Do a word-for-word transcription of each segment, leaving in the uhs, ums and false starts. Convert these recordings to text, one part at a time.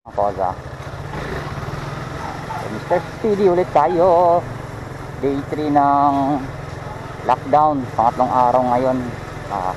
Koza. mister Speedy ulit tayo. Day three ng lockdown. Pangatlong araw ngayon. Ah.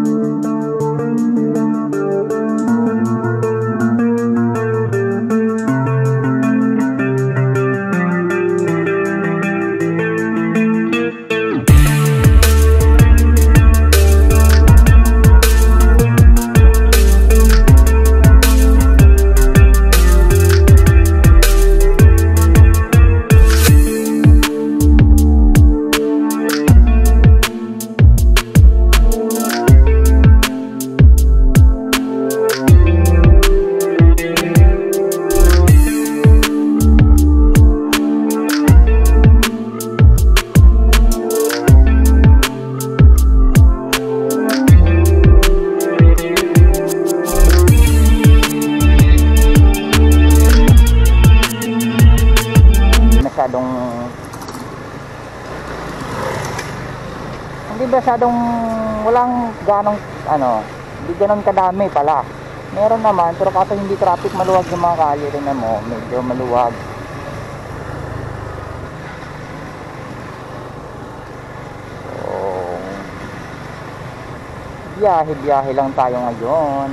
masyadong hindi masyadong walang ganong ano, hindi ganon kadami pala. Meron naman pero kaso hindi traffic, maluwag yung mga kalye. Tingnan mo, medyo maluwag. So biyahe biyahe lang tayo ngayon.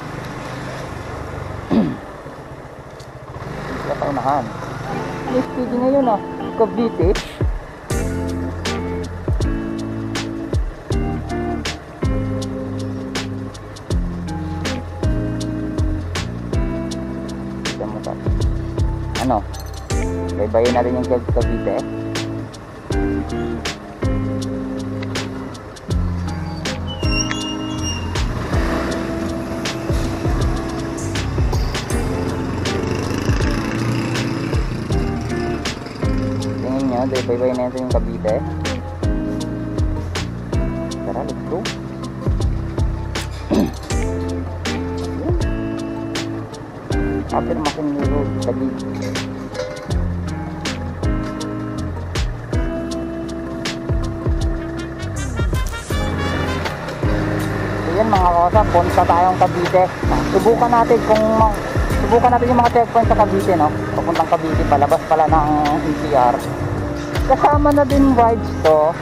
Hindi pa unahan. May speedy ngayon ah, Cavite. Ano, baybayin natin yung Cavite. Tingin nyo, baybayin natin yung Cavite. Tara, let's go. Afirmasin yung road, Cavite. Yan mga kosa, punta tayong Cavite. Subukan natin kung subukan natin yung mga checkpoint sa Cavite, no? Papuntang Cavite, palabas pala ng E C R. Kasama na din rides to.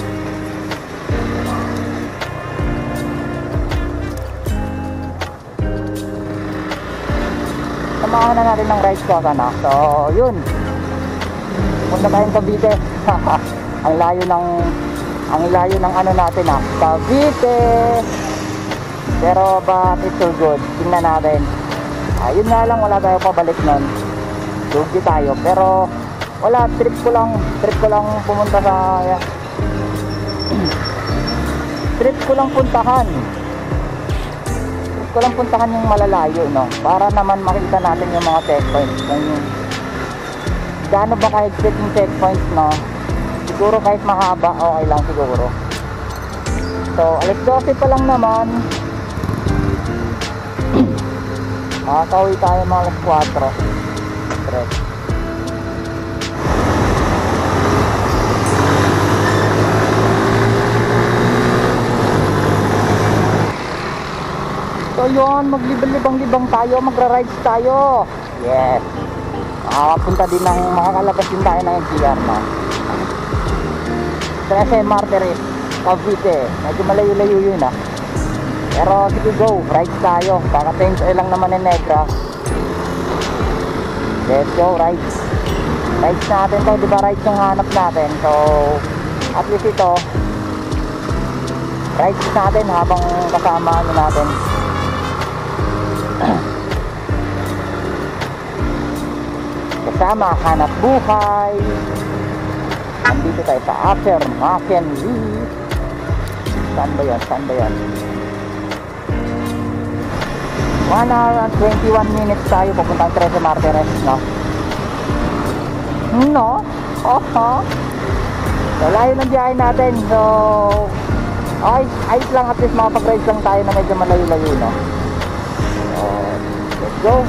Samahan na natin ng rides ko sana. So, yun. Punta tayong Cavite. Ang layo ng ang layo ng ano natin ah, Cavite. Pero but it's so good. Tingnan natin. Ayun nga lang, wala tayo pabalik nun. Lugi tayo. Pero wala, trip ko lang, trip ko lang pumunta sa trip ko lang puntahan. Trip ko lang puntahan yung malalayo, no? Para naman makita natin yung mga checkpoints. Kung gaano ba kahigpit yung checkpoints, no? Siguro kahit mahaba, okay lang siguro. So, alas dose pa lang naman. Makakauwi tayo mga alas kwatro. Tres. So yun, maglibang-libang-libang tayo, magra-rides tayo. Yes. Makakapunta din ng, makakalabas din tayo ng N C R, no? Tres M R T rin, Cavite. Medyo malayo-layo yun ah. Pero sige go, rides tayo. Kaka-tense lang naman ng Negra. Let's go, rides. Rides natin to, diba rides yung hanap natin. So at least ito, rides natin habang kasama ano natin. Kasama hanap buhay. Nandito tayo sa Affirmation Leaf. Saan ba yan? Saan ba yan? one hour and twenty-one minutes tayo papuntang Tres Martires, no? No? Oho. So, layo ng biyahe natin. So, okay, ayos lang, at least makapag-ride lang tayo na medyo malayo-layo, no? So, let's go.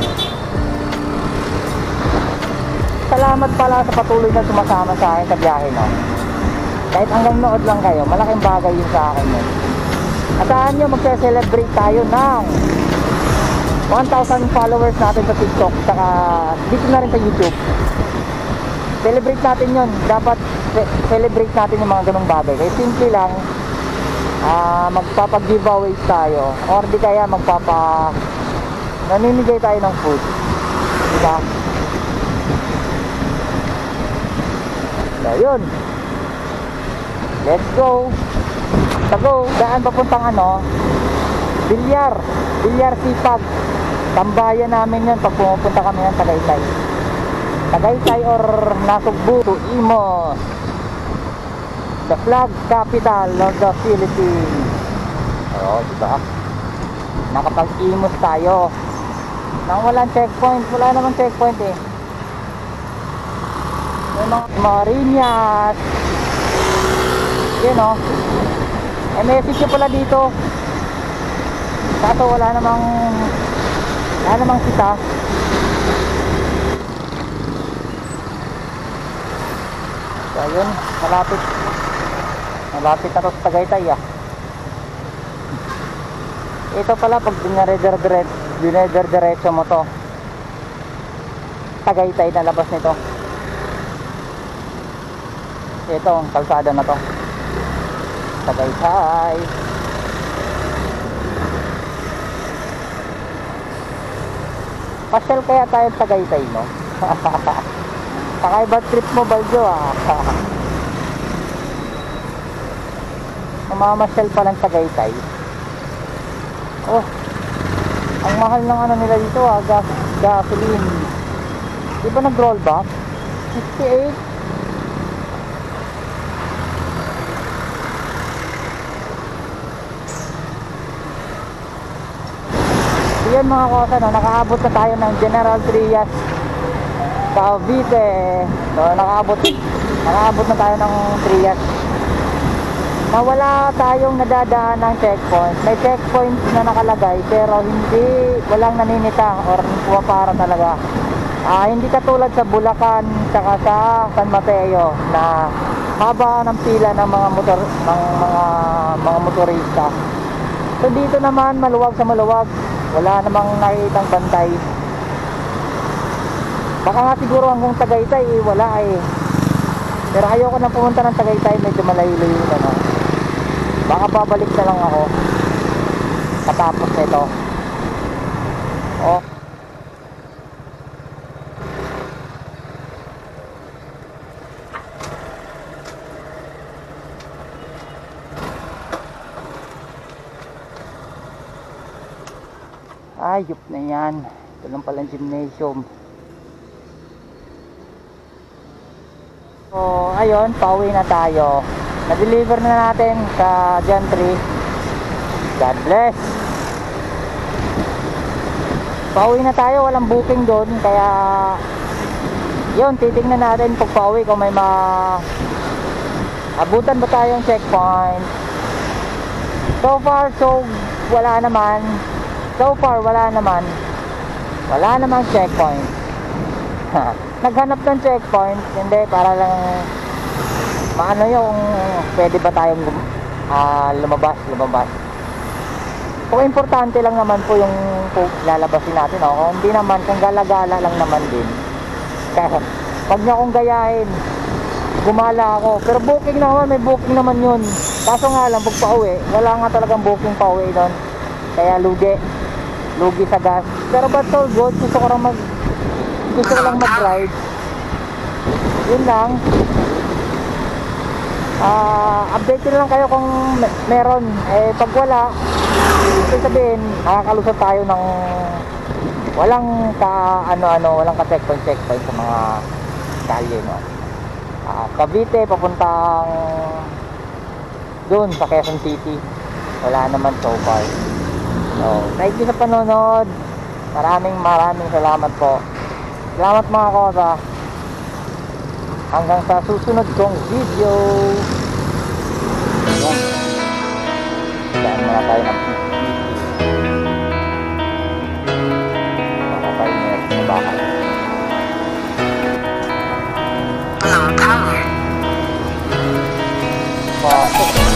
Salamat pala sa patuloy na sumasama sa akin sa biyahe, no? Kahit hanggang nood lang kayo, malaking bagay yun sa akin, no? Asahan nyo, magse-celebrate tayo ng one thousand followers natin sa TikTok, saka dito na rin sa YouTube. Celebrate natin yun. Dapat ce- celebrate natin yung mga ganong bagay. Kaya simple lang, uh, magpapag-giveaways tayo, or di kaya magpapa namimigay tayo ng food, diba? So yun, let's go. So go, daan papuntang ano, Bilyar, Bilyar Sipag. Tambayan namin yun pag pumupunta kami ng Tagaytay. Tagaytay or Nasugbu to Imus, the flag capital of the Philippines. Oo, diba? Nakapag-Imus tayo nang walang checkpoint. Wala namang checkpoint eh. May mga Marinas, yun o. Eh, may sityo pala dito. Kaso wala namang wala namang kita. So yun, malapit malapit na to sa Tagaytay ah. Ito pala pag dinareder-diretso dinareder-diretso mo to, Tagaytay na labas nito. Ito ang kalsada na to, Tagaytay. Pasyal kaya tayo Tagaytay, no? Kakaiba trip mo, Baljo ah. Mamamasyal pa lang Tagaytay. Oh, ang mahal ng ano nila dito ah, gas, gasoline. Di ba nag-roll back? sixty-eight. Yan mga kosa, no? Nakaabot na tayo ng General Trias, Cavite. So nakaabot nakaabot na tayo ng Trias. Na wala tayong nadadaan ng checkpoint. May checkpoint na nakalagay pero hindi, walang naninita or pumapara talaga. Ah, hindi katulad sa Bulacan saka sa San Mateo na haba ng pila ng mga motor ng mga mga motorista. So dito naman maluwag sa maluwag. Wala namang nakikitang bantay. Baka nga siguro hanggang Tagaytay eh, wala eh. Pero ayoko na pumunta ng Tagaytay, medyo malayo-layo na, no? Baka babalik na lang ako katapos nito. Oh. Ayop na yan. Ito lang pala ang gymnasium. So ayun, pauwi na tayo. Na-deliver na natin sa Gentry. God bless. Pauwi na tayo, walang booking doon. Kaya yun, titignan natin pag pauwi kung may ma abutan ba tayong checkpoint. So far, so wala naman. So far, wala naman. Wala namang checkpoint. Naghanap ng checkpoint, hindi, para lang maano yung pwede ba tayong uh, lumabas, lumabas. Kung importante lang naman po yung lalabasin natin, no? Kung hindi naman, kung gala-gala lang naman din. Kaya, wag niyo akong gayahin. Gumala ako. Pero booking naman, may booking naman yun. Kaso nga lang, pag pauwi, wala nga talagang booking pauwi doon. Kaya lugi. Lugi sa gas. Pero but all good, gusto ko lang mag gusto ko lang mag-ride. Yun lang. Ah, uh, update ko lang kayo kung meron. Eh pag wala, ibig sabihin nakakalusot tayo ng walang ka ano-ano, walang ka checkpoint checkpoint sa mga kalye, no. Ah, uh, Cavite papuntang doon sa Quezon City. Wala naman so far. So, thank you sa panonood. Maraming maraming salamat po. Salamat mga kosa. Hanggang sa susunod kong video. Ayan. Saan muna tayo ng P C. Muna tayo ng bakal. Low power. Pasok.